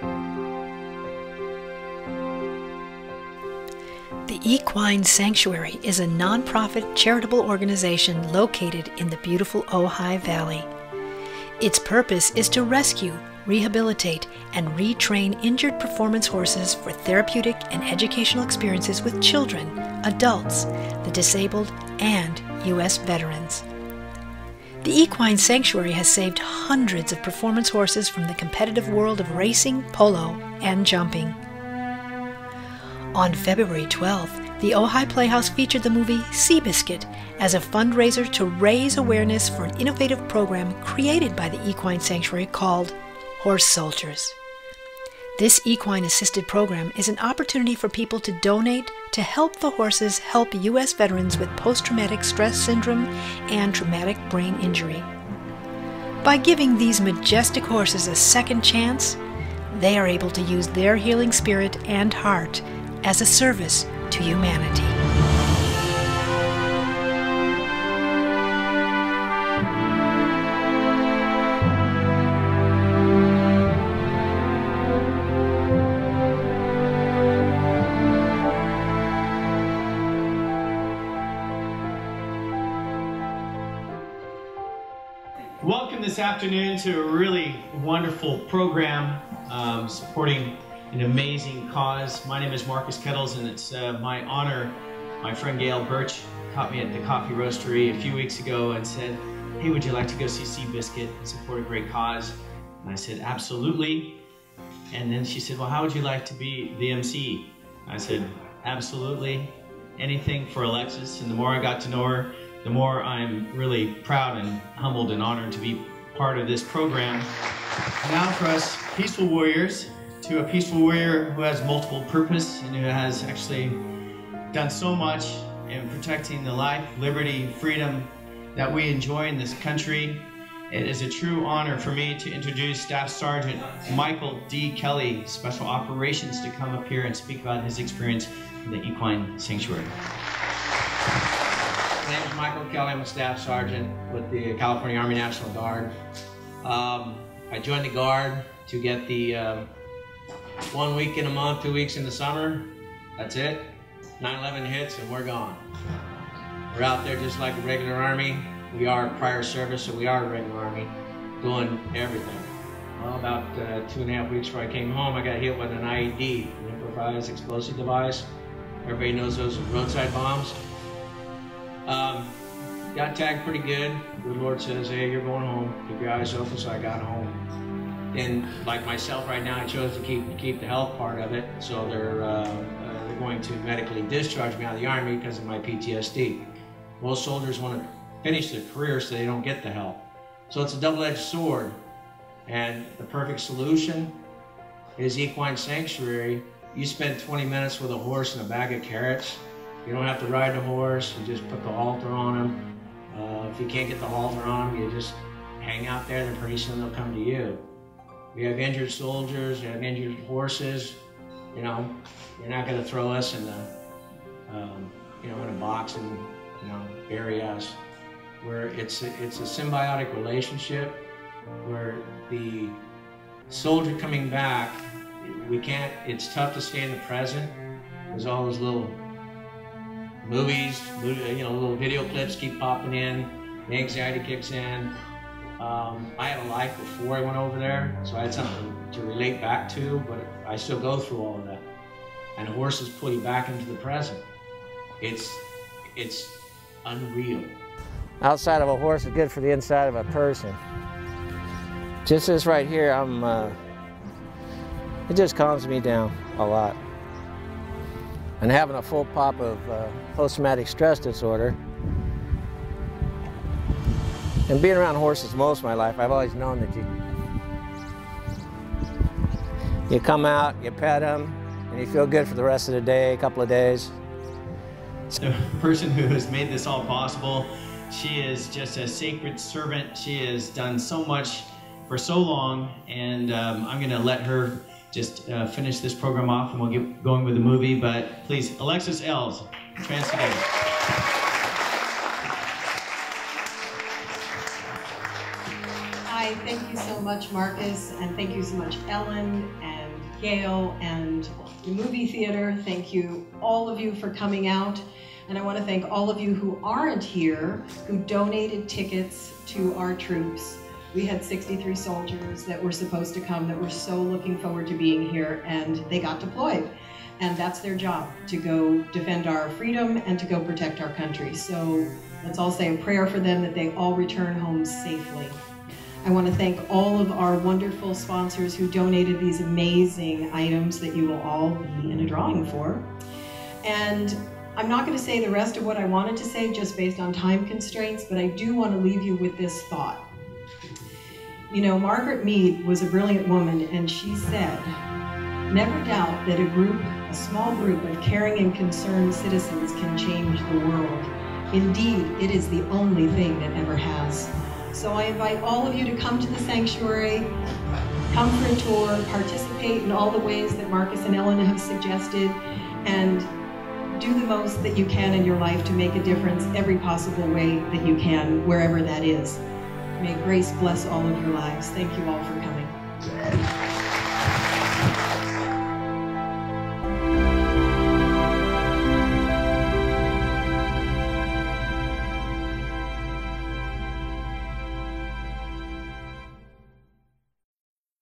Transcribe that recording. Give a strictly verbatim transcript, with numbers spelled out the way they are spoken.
The Equine Sanctuary is a nonprofit charitable organization located in the beautiful Ojai Valley. Its purpose is to rescue, rehabilitate, and retrain injured performance horses for therapeutic and educational experiences with children, adults, the disabled, and U S veterans. The Equine Sanctuary has saved hundreds of performance horses from the competitive world of racing, polo, and jumping. On February twelfth, the Ojai Playhouse featured the movie Seabiscuit as a fundraiser to raise awareness for an innovative program created by the Equine Sanctuary called Horse Soldiers. This equine-assisted program is an opportunity for people to donate to help the horses help U S veterans with post-traumatic stress syndrome and traumatic brain injury. By giving these majestic horses a second chance, they are able to use their healing spirit and heart as a service to humanity. Welcome this afternoon to a really wonderful program um, supporting an amazing cause. My name is Marcus Kettles, and it's uh, my honor. My friend Gail Birch caught me at the coffee roastery a few weeks ago and said, hey, would you like to go see Seabiscuit and support a great cause? And I said, absolutely. And then she said, well, how would you like to be the M C? I said, absolutely. Anything for Alexis. And the more I got to know her, the more I'm really proud and humbled and honored to be part of this program. Now for us peaceful warriors, to a peaceful warrior who has multiple purpose and who has actually done so much in protecting the life, liberty, freedom that we enjoy in this country. It is a true honor for me to introduce Staff Sergeant Michael D. Kelly, Special Operations, to come up here and speak about his experience in the Equine Sanctuary. My name is Michael Kelly. I'm a Staff Sergeant with the California Army National Guard. Um, I joined the Guard to get the um, one week in a month, two weeks in the summer. That's it. nine eleven hits and we're gone. We're out there just like a regular Army. We are prior service, so we are a regular Army, doing everything. Well, about uh, two and a half weeks before I came home, I got hit with an I E D, an improvised explosive device. Everybody knows those are roadside bombs. Um, got tagged pretty good. The Lord says, hey, you're going home. Keep your eyes open, so I got home. And like myself right now, I chose to keep keep the health part of it, so they're, uh, uh, they're going to medically discharge me out of the Army because of my P T S D. Most soldiers want to finish their career so they don't get the help. So it's a double-edged sword, and the perfect solution is Equine Sanctuary. You spend twenty minutes with a horse and a bag of carrots. You don't have to ride the horse, you just put the halter on him. Uh, if you can't get the halter on him, you just hang out there, and pretty soon they'll come to you. We have injured soldiers, we have injured horses. You know, you're not going to throw us in the, um, you know, in a box and, you know, bury us. Where it's a, it's a symbiotic relationship where the soldier coming back, we can't. It's tough to stay in the present. There's all those little movies, you know, little video clips keep popping in. The anxiety kicks in. Um, I had a life before I went over there, so I had something to relate back to, but I still go through all of that. And the horses pull you back into the present. It's, it's unreal. Outside of a horse is good for the inside of a person. Just this right here, I'm, uh, it just calms me down a lot. And having a full pop of uh, post-traumatic stress disorder, and being around horses most of my life, I've always known that you you come out, you pet them, and you feel good for the rest of the day, a couple of days. The person who has made this all possible, she is just a sacred servant. She has done so much for so long, and um, I'm going to let her just uh, finish this program off, and we'll get going with the movie. But please, Alexis Ells, trans together. Hi, thank you so much, Marcus, and thank you so much, Ellen, and Gail and the movie theater. Thank you, all of you, for coming out. And I want to thank all of you who aren't here, who donated tickets to our troops. We had sixty-three soldiers that were supposed to come that were so looking forward to being here, and they got deployed. And that's their job, to go defend our freedom and to go protect our country. So let's all say a prayer for them that they all return home safely. I want to thank all of our wonderful sponsors who donated these amazing items that you will all be in a drawing for. And I'm not going to say the rest of what I wanted to say just based on time constraints, but I do want to leave you with this thought. You know, Margaret Mead was a brilliant woman, and she said, "Never doubt that a group, a small group of caring and concerned citizens can change the world. Indeed, it is the only thing that ever has." So I invite all of you to come to the sanctuary, come for a tour, participate in all the ways that Marcus and Ellen have suggested, and do the most that you can in your life to make a difference every possible way that you can, wherever that is. May grace bless all of your lives. Thank you all for coming.